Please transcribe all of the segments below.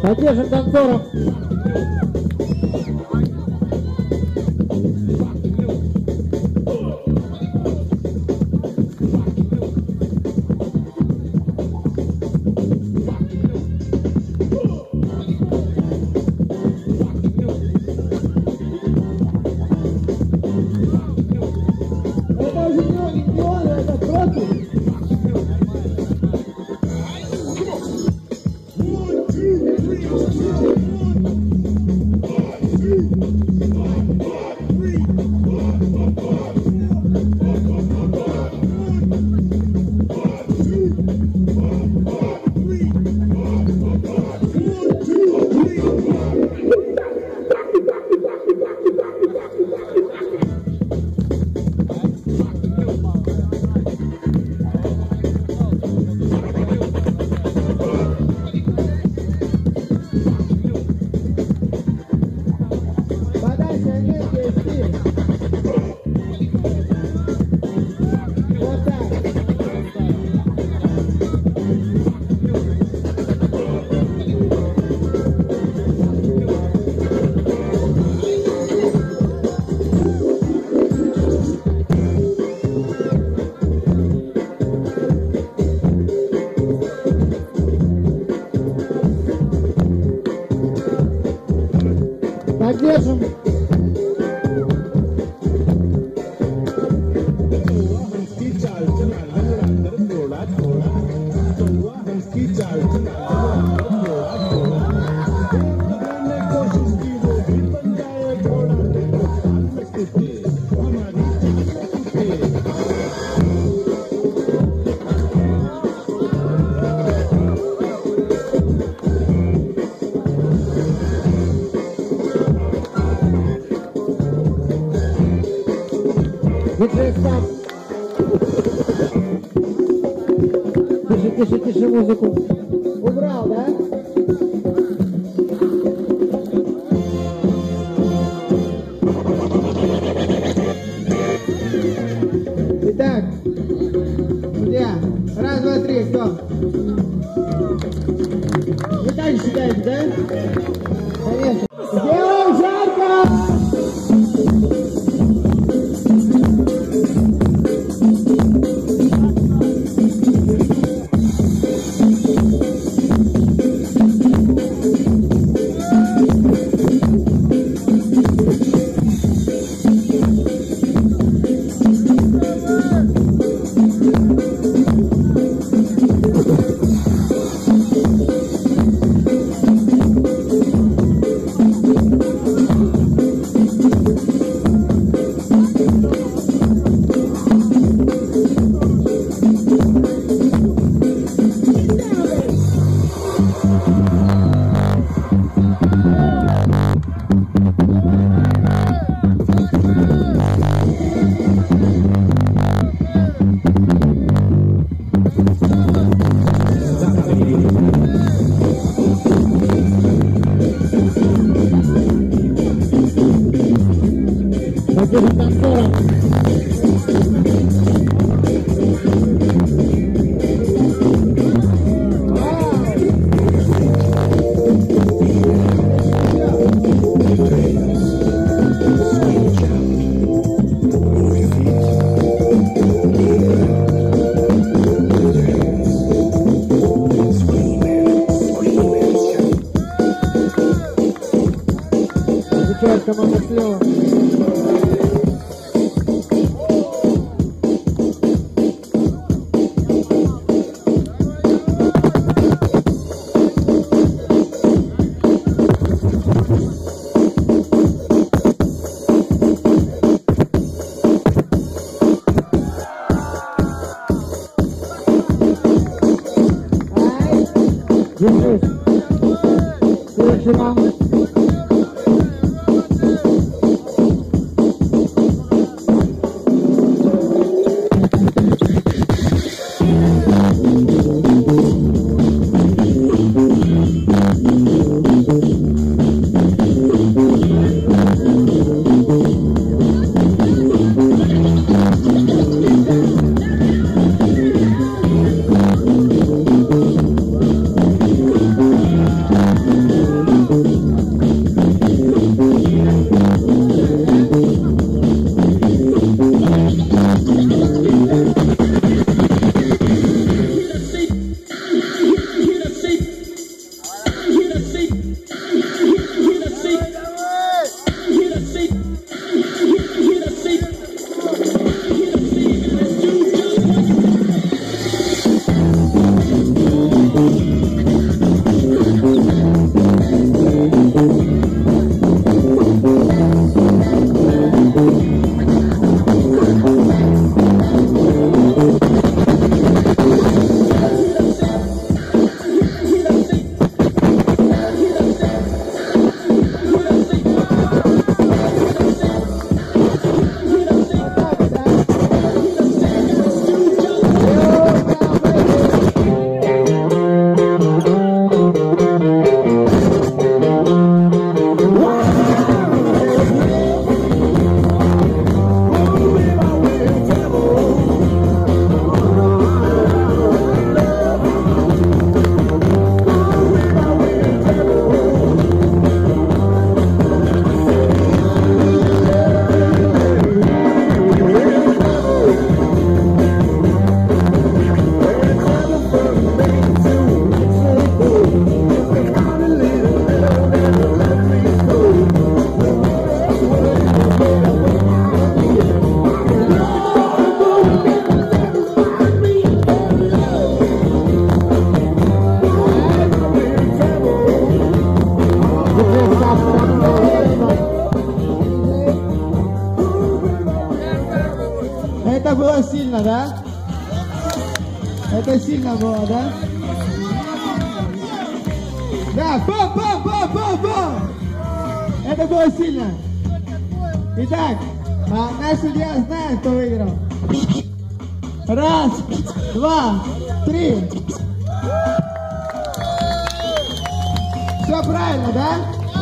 Поддержим танцоров. Поддержим. Диджей, стоп! Тише музыку. Убрал, да? Итак, друзья, раз, два, три, стоп. Вы так считаете, да? Конечно. Сделаем жарко! Команда слева. Держись. Следующий раунд. сильно, да? Это сильно было, да? Да, бам! Это было сильно. Итак, наш судья знает, кто выиграл. Раз, два, три. Все правильно, да?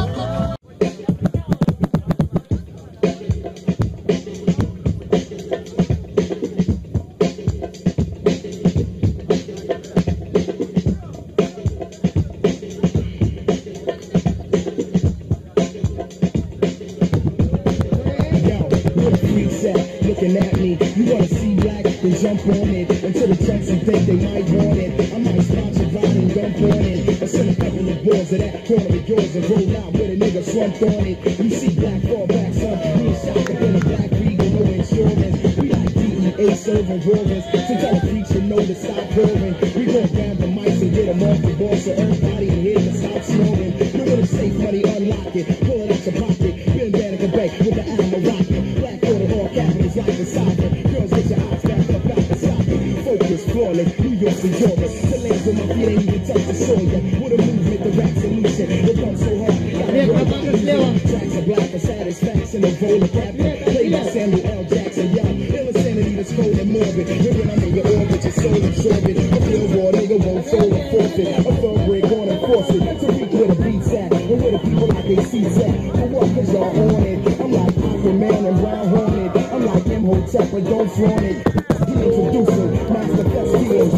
Looking at me, you wanna see black, then jump on it. Until the chunks and think they might want it. I might sponsor ride and dump on it. Or send a couple of boys to that corner of yours and roll out with a nigga slumped on it. You see black fall back, son. Me and Shaq up in a black Regal, no insurance. We like DEA serving warrants. So tell a preacher no to stop roaring. We gon' grab the mics and get them off the ball so everybody in here can stop snoring. You wanna save money, unlock it. Pull it out your pocket. Been Danica Bay with the animal rocket. Black order, all capitals like the soccer. Girls get your eyes back up out the socket. Focus, flawless, New York and Jordan. The lanes with my feet ain't even touch the soil yet. With a movement, the rap solution. It comes so hard. Tracks are black for satisfaction. A roll of rap. Played by Samuel L. Jackson. Young, ill insanity that's cold and morbid. When I'm in your orbit, your soul absorbent. A feel raw nigga won't fold or forfeit. A thoroughbred going and force it. To reach where the beats at. And where the people like they see at. For what? Cause y'all on it. I'm like Aquaman and Brown Hornet. I'm like Imhotep, but don't flaunt it. He introducing Master Festivals.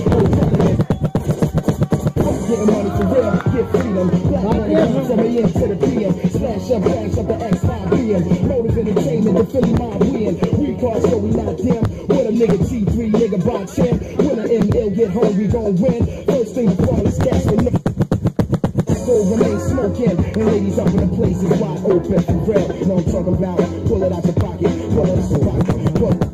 Getting money for real, get freedom. Black money runs from the AM to the PM. Splash up, bags up the X5 PM. Motive entertainment, the Philly mob win. We call so we not them. With a nigga T3, nigga box him. When an ML get home, we gon' win. First thing to fall is gas for no. Remain smoking, and ladies up in the place is wide open for real. Know I'm talking about, pull it out your pocket, pull it out your pocket, pull it.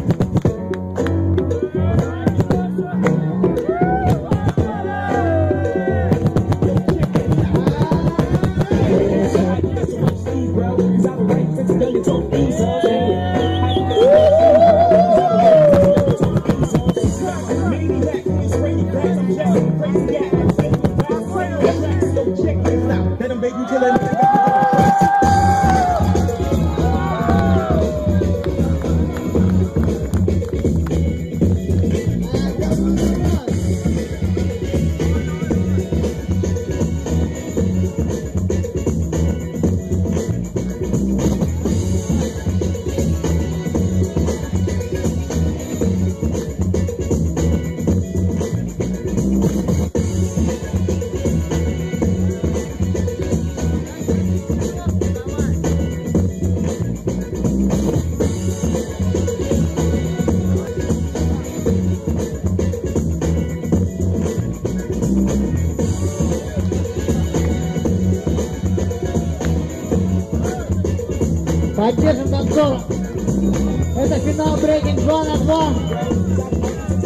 Поддержим танцора. Это финал Breaking 2 на 2.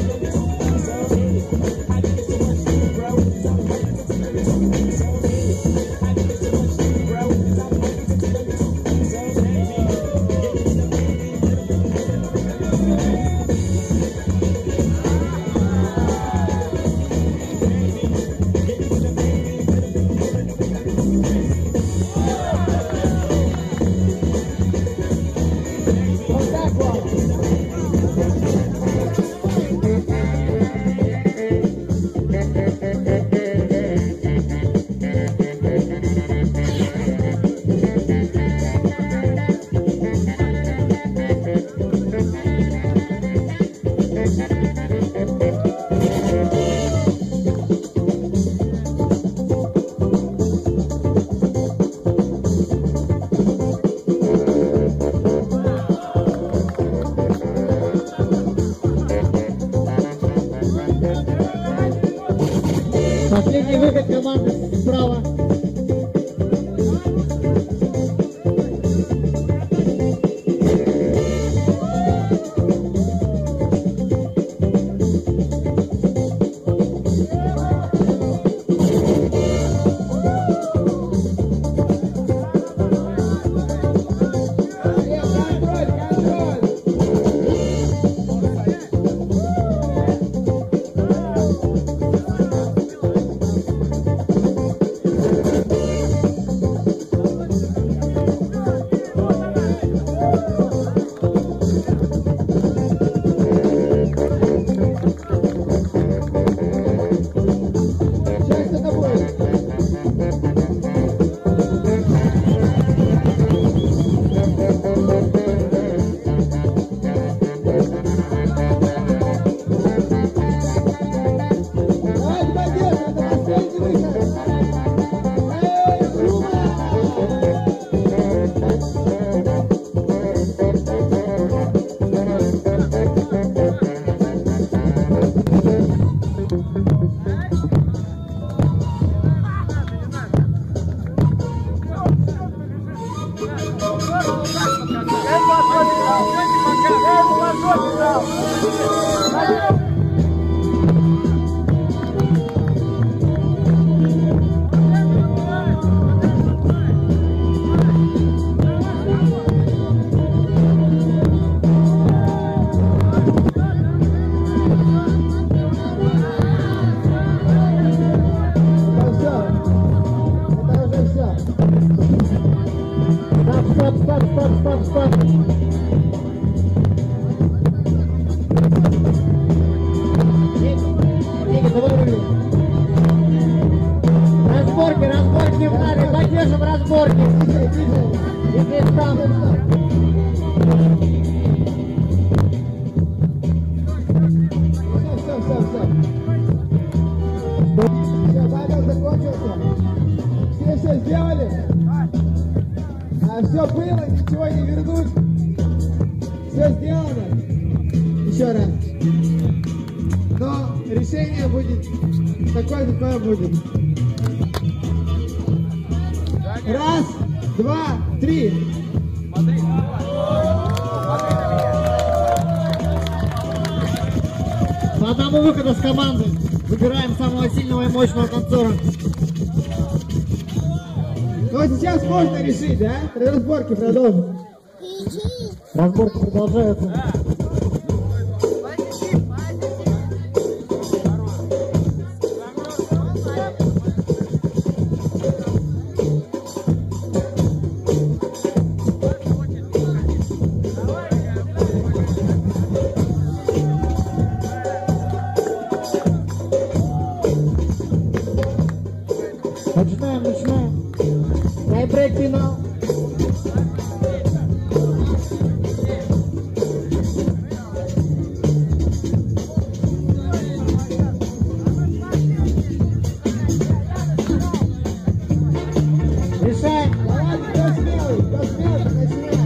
Последний выход команды справа. Разборки в нами, поддержим разборки. И здесь там. Все, батл закончился. Все сделали? Все было, ничего не вернуть. Все сделано. Еще раз. Но решение будет такое, какое будет. Раз, два, три. По одному выходу с команды выбираем самого сильного и мощного танцора. Ну вот сейчас можно решить, да? Разборки продолжим. Разборки продолжаются. Начинаем. Тайбрейк финал. Решаем. Давай, кто смелый, начинаем.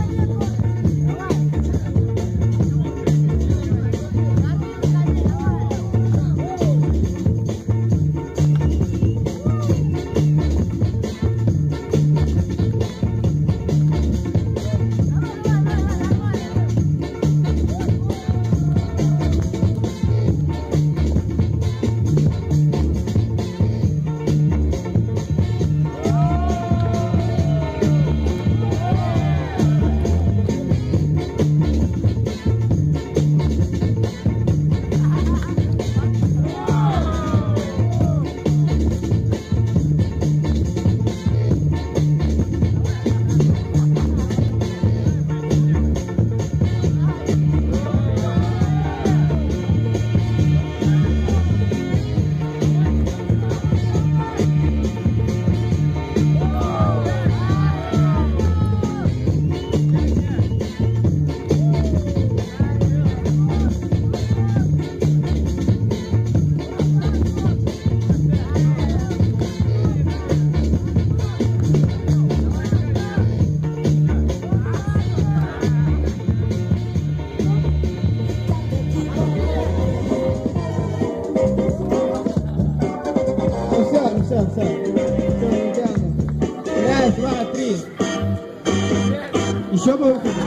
Все, идеально. Раз, два, три. Еще бы выходить.